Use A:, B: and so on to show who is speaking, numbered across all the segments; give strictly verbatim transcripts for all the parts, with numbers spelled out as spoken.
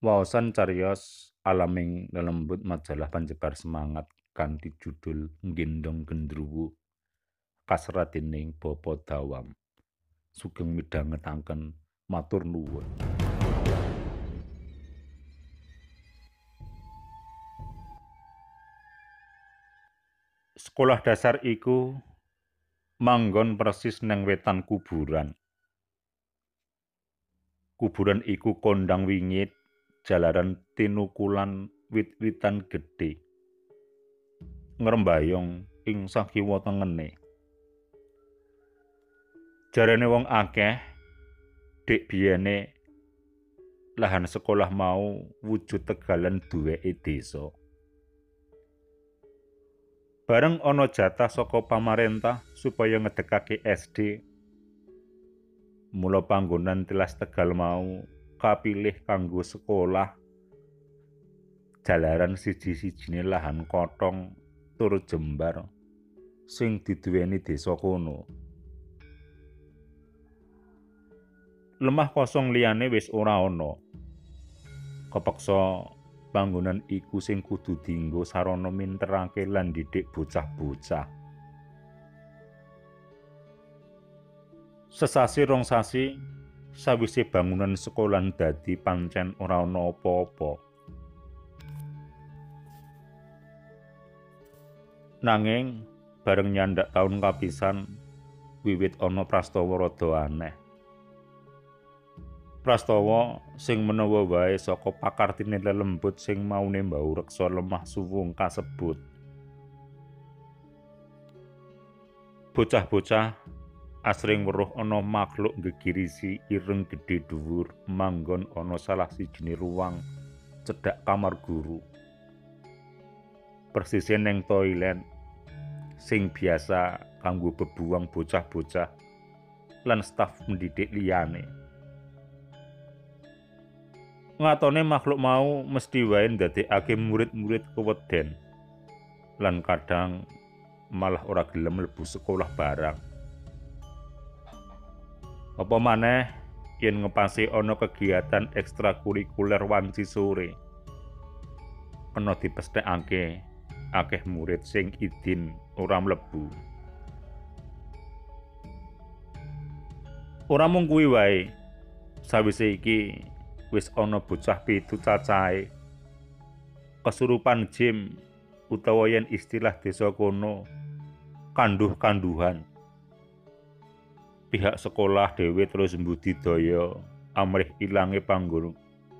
A: Waosan cariyos alaming lelembut majalah panyebar semangat kanthi judul Nggendhong Gendruwo kaserat dening Bapa Dawam. Sugeng midhangetaken matur nuwun. Sekolah dasar iku manggon persis neng wetan kuburan. Kuburan iku kondang wingit jalaran tinukulan wit-witan gedhe ngrembayong ing sakiwa tengene. Jarane wong akeh dik biyene lahan sekolah mau wujud tegalan duweke desa. Bareng ana jatah saka pamarentah supaya ngedekake S D, mula panggonan tilas Tegal mau kapilih kanggo sekolah jalaran siji-sijine lahan kotong tur jembar sing diduweni desa kono. Lemah kosong liyane wis ora ana. Kepeksa panggonan iku sing kudu dienggo sarana minterake lan didik bocah-bocah. Sesasi rong sasi sawise bangunan sekolah dadi pancen ora ana apa-apa. Nanging bareng nyandak taun kapisan wiwit ana prastawa rada aneh. Prastawa sing menawa wae saka pakartine lelembut sing maune mbau reksa lemah suwung kasebut. Bocah-bocah asring weruh ana makhluk gegirisi ireng gedhe dhuwur manggon ana salah sijine ruang cedhak kamar guru. Persise neng toilet sing biasa kanggo bebuang bocah-bocah lan staf pendidik liyane. Ngatone makhluk mau mesti wae ndadekake murid-murid keweden lan kadang malah ora gelem mlebu sekolah barang. Apa maneh yen ngepasi ana kegiatan ekstrakurikuler wanci sore. Kena dipesthekake akeh murid sing idin ora mlebu. Ora mung kuwi wae, sawise iki wis ana bocah pitu cacahe kesurupan jim utawa yen istilah desa kono kanduh-kanduhan. Pihak sekolah dhewe terus mbudidaya amrih ilange panggon.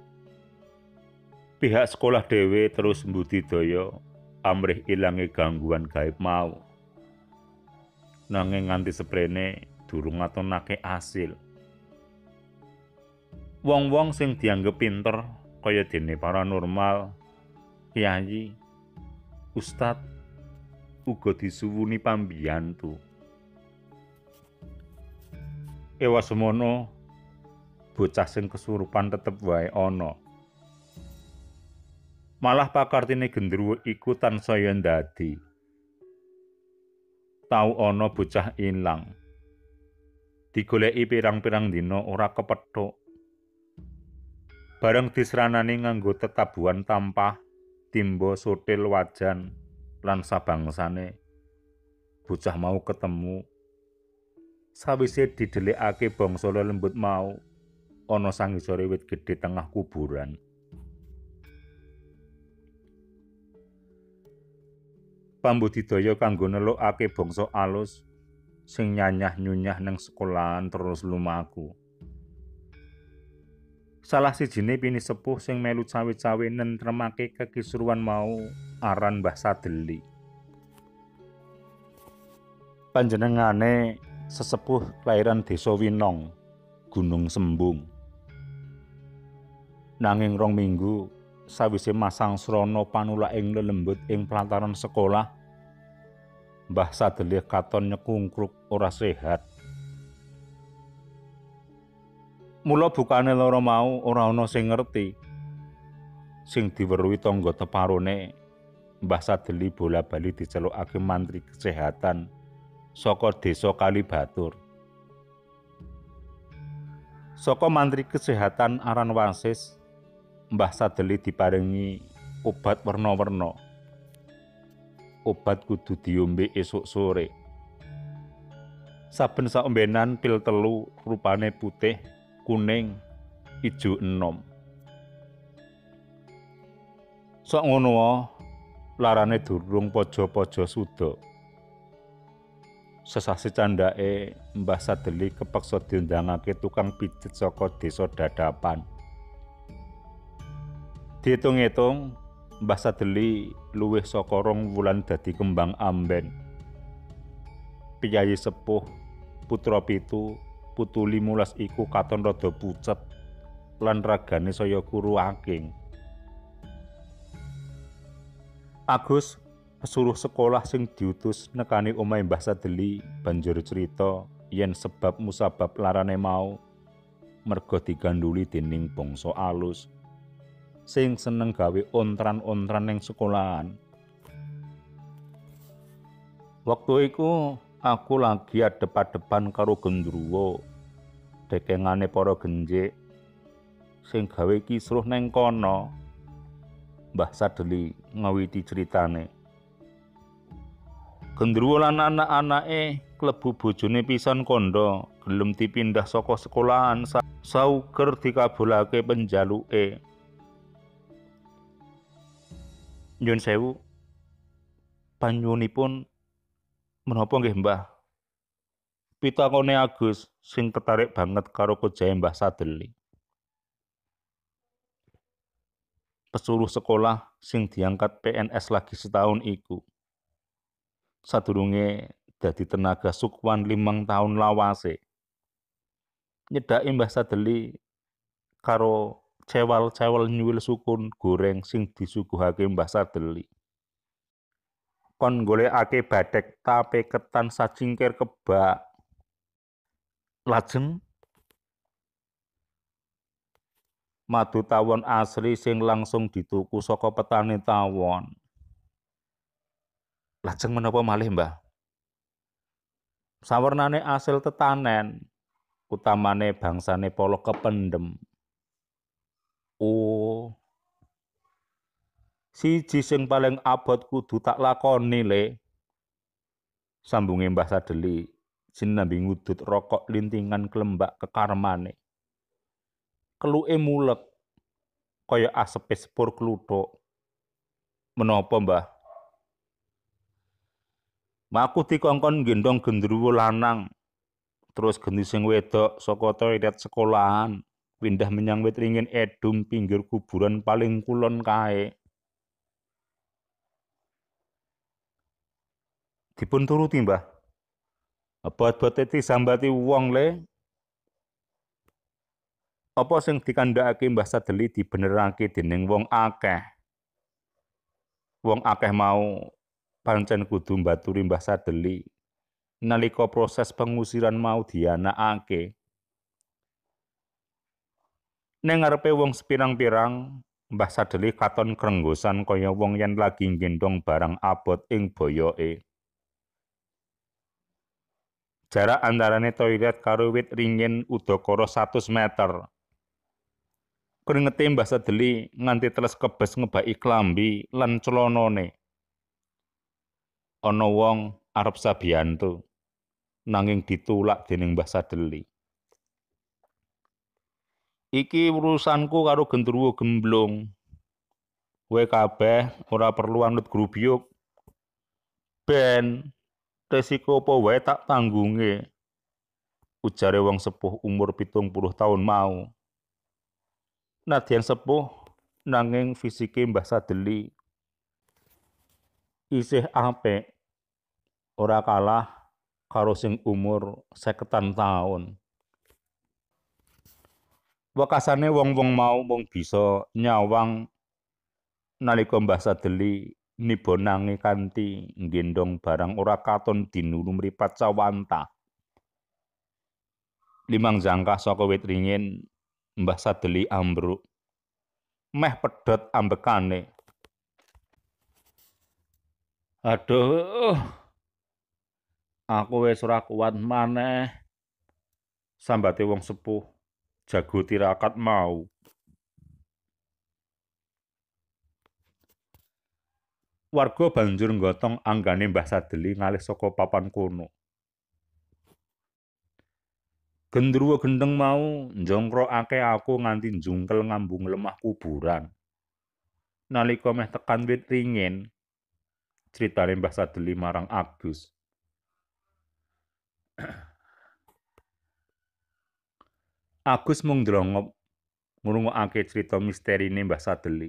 A: Pihak sekolah dhewe terus mbudidaya amrih ilange gangguan gaib mau. Nanging nganti seprene durung ngatonake asil. Wong-wong sing dianggep pinter kaya dene paranormal, kiai, ustad uga disuwuni pambiyantu. Ewas semono bocah sing kesurupan tetep wae ana. Malah pakartine gendruwo iku tansaya ndadi. Tau ana bocah ilang. Digoleki pirang-pirang dina ora kepethuk. Bareng disranani nganggo tetabuhan tampah, timba sotil wajan lan sabangsane. Bocah mau ketemu. Sawise didelikake bangsa lelembut mau ana sangisore wit gedhe tengah kuburan. Pambudidaya kanggo nelukake bangsa alus sing nyanyah-nyunyah nang sekolahan terus lumaku. Salah sijine pini sepuh sing melu cawe-cawe nentremake kekisruhan mau aran Mbah Sadeli. Panjenengane sesepuh kelahiran Desa Winong, Gunung Sembung. Nanging rong minggu sawise masang srana panulaking lelembut ing plantaran sekolah, Mbah Sadeli katon nyekungkruk ora sehat. Mula bukane lara mau ora ana sing ngerti. Sing diweruhi tangga teparone, Mbah Sadeli bola-bali dicelukake mantri kesehatan saka desa Kalibatur. Saka mantri kesehatan aran Wasis, Mbah Sadeli diparingi obat werna-werna. Obat kudu diombe esuk sore. Saben saombenan pil telu rupane putih, kuning, ijo enom. Sok ngono wae larane durung paja-paja suda. Sesasi candhake Mbah Sadeli kepeksa diundangake tukang pijet saka desa Dadapan. Diitung-itung Mbah Sadeli luwih saka rong wulan dadi kembang amben. Piyayi sepuh putra pitu, putu limulas iku katon rada pucet lan ragane saya kuru aking. Agus pesuruh sekolah sing diutus nekani omahe Mbah Sadeli banjur crita yen sebab musabab larane mau merga digandhuli dening bangsa alus sing seneng gawe ontran-ontran ning sekolahan. Waktu iku aku lagi adep-adepan karo gendruwo dekengane para genjik sing gawe kisruh ning kono. Mbah Sadeli ngawiti critane. Gendruwo lan anak-anake klebu bojone pisan kandha gelem dipindah saka sekolahan sa sauger dikabulake penjaluke. Nyun sewu, panyuwunipun menapa nggih Mbah? Pitakone Agus sing tertarik banget karo kejahe Mbah Sadeli. Pesuruh sekolah sing diangkat P N S lagi setahun iku. Sadurunge dadi tenaga sukwan limang taun lawase. Nyedaki Mbah Sadeli karo cewal-cewal nyuwil sukun goreng sing disuguhake Mbah Sadeli. Kon golekake bathek tape ketan sacingkir kebak. Lajeng madu tawon asli sing langsung dituku saka petani tawon. Lajeng menapa malih, Mbah? Sawernane asil tetanen, utamane bangsane polo kependem. Oh, siji sing paling abot kudu tak lakoni le. Sambunge Mbah Sadeli sinambi ngudut rokok lintingan kelembak kekarmane. Keluke mulek kaya asepe sepur kluthuk. Menapa, Mbah? Maku dikongkon gendong gendruwo lanang. Terus gendhi sing wedok saka toilet sekolahan pindah menyang wit ringin edung pinggir kuburan paling kulon kae. Dipun turuti, Mbah. Abot-abote disambati wong le. Apa sing dikandhakake Mbah Sadeli dibenerake dening wong akeh. Wong akeh mau pancen kudu mbaturi Mbah Sadeli nalika proses pengusiran mau dianakake. Ning ngarepe wong sepirang-pirang, Mbah Sadeli katon krenggosan kaya wong yen lagi nggendong barang abot ing boyoke. Jarak antarane toilet karo wit ringin udakara satus meter. Kringete Mbah Sadeli nganti teles kebes ngebaki klambi lan celanane. Ana wong arep sabiyantu nanging ditulak dening Mbah Sadeli. Iki urusanku karo gendruwo gemblung. Kowe kabeh ora perlu anut grubyuk. Ben resiko apa wae tak tanggunge. Ujare wong sepuh umur pitung puluh taun mau. Nadyan sepuh nanging fisike Mbah Sadeli isih apik. Ora kalah karo sing umur sekaten taun. Wekasane wong-wong mau mung bisa nyawang nalika Mbah Sadeli nibonangi kanthi nggendong barang ora katon dinulu mripat cawanta. Limang jangkah saka wit ringin Mbah Sadeli ambruk. Meh pedhot ambekane. Aduh. Aku wis ora kuat maneh. Sambate wong sepuh jago tirakat mau. Warga banjur nggotong anggane Mbah Sadeli ngalih saka papan kono. Gendruwo gendeng mau njongkrokake aku nganti njungkel ngambung lemah kuburan. Nalika meh tekan wit ringin, critane Mbah Sadeli marang Agus. Agus mung ndrongop ngrungokake crita misterine Mbah Sadeli.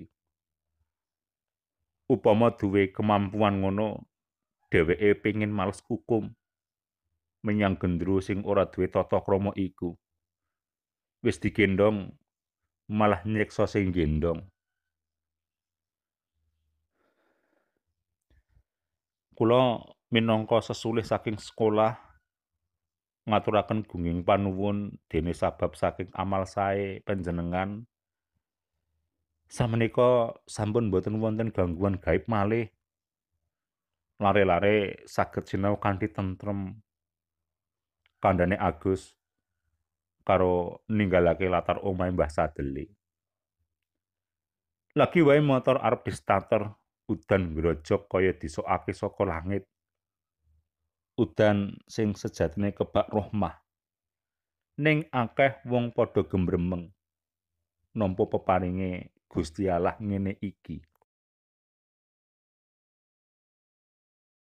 A: Upama duwe kemampuan ngono, dheweke pengin males hukum menyang gendruwo sing ora duwe tata krama iku. Wis digendhong malah nyiksa sing gendhong. Kula minangka sesulih saking sekolah ngaturaken gunging panuwun dene sabab saking amal sae panjenengan samenika sampun boten wonten gangguan gaib malih. Lare-lare saged sinau kanthi tentrem. Kandhane Agus karo ninggalake latar omahe Mbah Sadeli. Lagi wae motor arep distator, udan ngrojok kaya disokake saka langit. Udan sing sejatine kebak rahmah. Ning akeh wong padha gembremeng nampa peparinge Gusti Allah ngene iki.